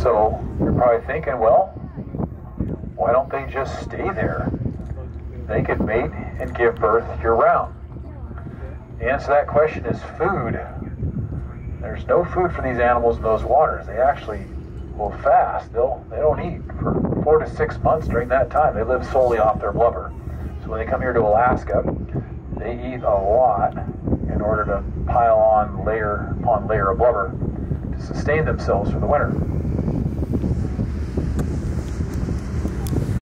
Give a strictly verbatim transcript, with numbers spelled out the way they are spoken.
So you're probably thinking, well, why don't they just stay there? They could mate and give birth year-round. The answer to that question is food. There's no food for these animals in those waters. They actually will fast. They'll, they don't eat for four to six months during that time. They live solely off their blubber. So when they come here to Alaska, they eat a lot in order to pile on layer upon layer of blubber to sustain themselves for the winter.